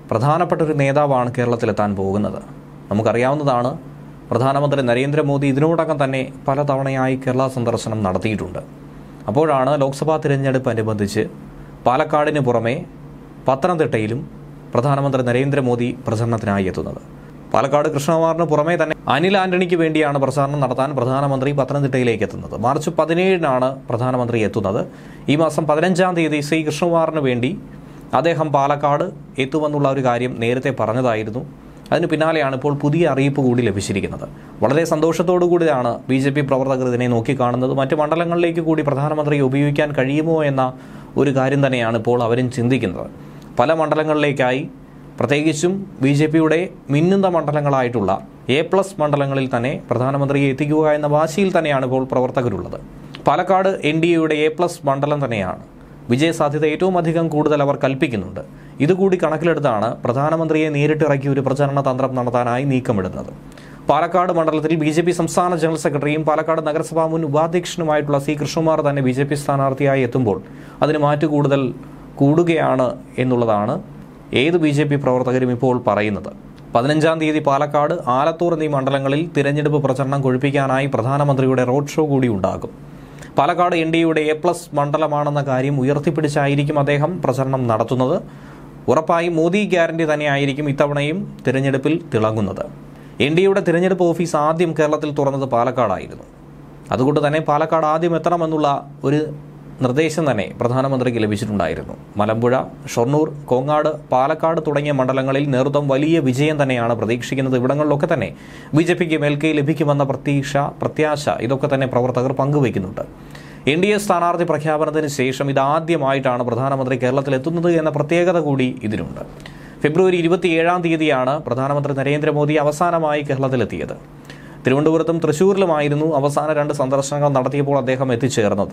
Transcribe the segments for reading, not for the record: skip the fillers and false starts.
പ്രധാനപ്പെട്ട ഒരു നേതാവാണ് കേരളത്തിലെത്താൻ പോകുന്നത്. നമുക്കറിയാവുന്നതാണ്, പ്രധാനമന്ത്രി നരേന്ദ്രമോദി ഇതിനോടകം തന്നെ പലതവണയായി കേരള സന്ദർശനം നടത്തിയിട്ടുണ്ട്. അപ്പോഴാണ് ലോക്സഭാ തിരഞ്ഞെടുപ്പ് അനുബന്ധിച്ച് പാലക്കാടിന് പുറമെ പത്തനംതിട്ടയിലും പ്രധാനമന്ത്രി നരേന്ദ്രമോദി പ്രചരണത്തിനായി എത്തുന്നത്. പാലക്കാട് കൃഷ്ണകുമാറിന് പുറമെ തന്നെ അനിൽ ആന്റണിക്ക് വേണ്ടിയാണ് പ്രചാരണം നടത്താൻ പ്രധാനമന്ത്രി പത്തനംതിട്ടയിലേക്ക് എത്തുന്നത്. മാർച്ച് 17 പ്രധാനമന്ത്രി എത്തുന്നത്. ഈ മാസം 15 തീയതി ശ്രീ കൃഷ്ണകുമാറിന് വേണ്ടി അദ്ദേഹം പാലക്കാട് എത്തുമെന്നുള്ള ഒരു കാര്യം നേരത്തെ പറഞ്ഞതായിരുന്നു. അതിന് പിന്നാലെയാണ് ഇപ്പോൾ പുതിയ അറിയിപ്പ് കൂടി ലഭിച്ചിരിക്കുന്നത്. വളരെ സന്തോഷത്തോടു കൂടിയാണ് BJP പ്രവർത്തകർ ഇതിനെ നോക്കിക്കാണുന്നത്. മറ്റ് മണ്ഡലങ്ങളിലേക്ക് കൂടി പ്രധാനമന്ത്രിയെ ഉപയോഗിക്കാൻ കഴിയുമോ എന്ന ഒരു കാര്യം തന്നെയാണ് ഇപ്പോൾ അവരും ചിന്തിക്കുന്നത്. പല മണ്ഡലങ്ങളിലേക്കായി, പ്രത്യേകിച്ചും BJPയുടെ മിന്നുന്ന മണ്ഡലങ്ങളായിട്ടുള്ള A+ മണ്ഡലങ്ങളിൽ തന്നെ പ്രധാനമന്ത്രിയെ എത്തിക്കുക എന്ന വാശിയിൽ തന്നെയാണ് ഇപ്പോൾ പ്രവർത്തകരുള്ളത്. പാലക്കാട് NDAയുടെ A+ മണ്ഡലം തന്നെയാണ്. വിജയസാധ്യത ഏറ്റവും അധികം കൂടുതൽ അവർ കൽപ്പിക്കുന്നുണ്ട്. ഇതുകൂടി കണക്കിലെടുത്താണ് പ്രധാനമന്ത്രിയെ നേരിട്ടിറക്കി ഒരു പ്രചരണ തന്ത്രം നടത്താനായി നീക്കമിടുന്നത്. പാലക്കാട് മണ്ഡലത്തിൽ BJP സംസ്ഥാന ജനറൽ സെക്രട്ടറിയും പാലക്കാട് നഗരസഭാ മുൻ ഉപാധ്യക്ഷനുമായിട്ടുള്ള C. കൃഷ്ണകുമാർ തന്നെ BJP സ്ഥാനാർത്ഥിയായി എത്തുമ്പോൾ അതിന് മാറ്റു കൂടുതൽ കൂടുകയാണ് എന്നുള്ളതാണ് ഏത് BJP പ്രവർത്തകരും ഇപ്പോൾ പറയുന്നത്. 15 തീയതി പാലക്കാട്, ആലത്തൂർ എന്നീ മണ്ഡലങ്ങളിൽ തിരഞ്ഞെടുപ്പ് പ്രചരണം കൊഴുപ്പിക്കാനായി പ്രധാനമന്ത്രിയുടെ റോഡ് ഷോ കൂടി ഉണ്ടാകും. പാലക്കാട് NDAയുടെ A+ മണ്ഡലമാണെന്ന കാര്യം ഉയർത്തിപ്പിടിച്ചായിരിക്കും അദ്ദേഹം പ്രചരണം നടത്തുന്നത്. ഉറപ്പായും മോദി ഗ്യാരണ്ടി തന്നെയായിരിക്കും ഇത്തവണയും തിരഞ്ഞെടുപ്പിൽ തിളങ്ങുന്നത്. NDAയുടെ തിരഞ്ഞെടുപ്പ് ഓഫീസ് ആദ്യം കേരളത്തിൽ തുറന്നത് പാലക്കാടായിരുന്നു. അതുകൊണ്ട് തന്നെ പാലക്കാട് ആദ്യം എത്തണമെന്നുള്ള ഒരു നിർദ്ദേശം തന്നെ പ്രധാനമന്ത്രിക്ക് ലഭിച്ചിട്ടുണ്ടായിരുന്നു. മലമ്പുഴ, ഷൊർണൂർ, കോങ്ങാട്, പാലക്കാട് തുടങ്ങിയ മണ്ഡലങ്ങളിൽ നേതൃത്വം വലിയ വിജയം തന്നെയാണ് പ്രതീക്ഷിക്കുന്നത്. ഇവിടങ്ങളിലൊക്കെ തന്നെ BJPക്ക് മേൽക്കൈ ലഭിക്കുമെന്ന പ്രത്യാശ ഇതൊക്കെ തന്നെ പ്രവർത്തകർ പങ്കുവയ്ക്കുന്നുണ്ട്. NDA സ്ഥാനാർത്ഥി പ്രഖ്യാപനത്തിന് ശേഷം ഇതാദ്യമായിട്ടാണ് പ്രധാനമന്ത്രി കേരളത്തിലെത്തുന്നത് എന്ന പ്രത്യേകത കൂടി ഇതിനുണ്ട്. ഫെബ്രുവരി 27 തീയതിയാണ് പ്രധാനമന്ത്രി നരേന്ദ്രമോദി അവസാനമായി കേരളത്തിലെത്തിയത്. തിരുവനന്തപുരത്തും തൃശ്ശൂരിലുമായിരുന്നു അവസാന 2 സന്ദർശനങ്ങൾ നടത്തിയപ്പോൾ അദ്ദേഹം എത്തിച്ചേർന്നത്.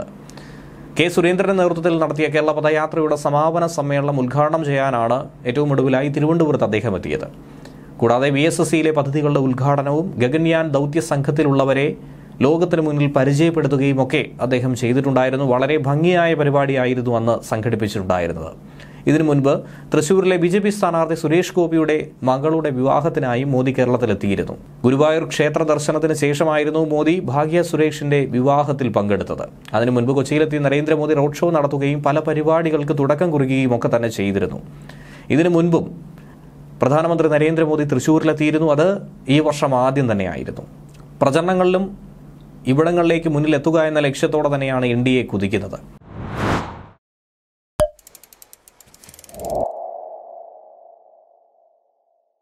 K. സുരേന്ദ്രന്റെ നേതൃത്വത്തിൽ നടത്തിയ കേരള പദയാത്രയുടെ സമാപന സമ്മേളനം ഉദ്ഘാടനം ചെയ്യാനാണ് ഏറ്റവും ഒടുവിലായി തിരുവനന്തപുരത്ത് അദ്ദേഹം എത്തിയത്. കൂടാതെ VSSCയിലെ പദ്ധതികളുടെ ഉദ്ഘാടനവും ഗഗൻയാൻ ദൗത്യ സംഘത്തിലുള്ളവരെ ലോകത്തിന് മുന്നിൽ പരിചയപ്പെടുത്തുകയും ഒക്കെ അദ്ദേഹം ചെയ്തിട്ടുണ്ടായിരുന്നു. വളരെ ഭംഗിയായ പരിപാടിയായിരുന്നു അന്ന് സംഘടിപ്പിച്ചിട്ടുണ്ടായിരുന്നത്. ഇതിനു മുൻപ് തൃശ്ശൂരിലെ BJP സ്ഥാനാർത്ഥി സുരേഷ് ഗോപിയുടെ മകളുടെ വിവാഹത്തിനായി മോദി കേരളത്തിലെത്തിയിരുന്നു. ഗുരുവായൂർ ക്ഷേത്ര ദർശനത്തിന് ശേഷമായിരുന്നു മോദി ഭാഗ്യ സുരേഷിന്റെ വിവാഹത്തിൽ പങ്കെടുത്തത്. അതിനു മുൻപ് കൊച്ചിയിലെത്തി നരേന്ദ്രമോദി റോഡ് ഷോ നടത്തുകയും പല പരിപാടികൾക്ക് തുടക്കം കുറിക്കുകയും ഒക്കെ തന്നെ ചെയ്തിരുന്നു. ഇതിനു മുൻപും പ്രധാനമന്ത്രി നരേന്ദ്രമോദി തൃശ്ശൂരിലെത്തിയിരുന്നു. അത് ഈ വർഷം ആദ്യം തന്നെയായിരുന്നു. പ്രചരണങ്ങളിലും ഇവിടങ്ങളിലേക്ക് മുന്നിലെത്തുക എന്ന ലക്ഷ്യത്തോടെ തന്നെയാണ് NDA കുതിക്കുന്നത്.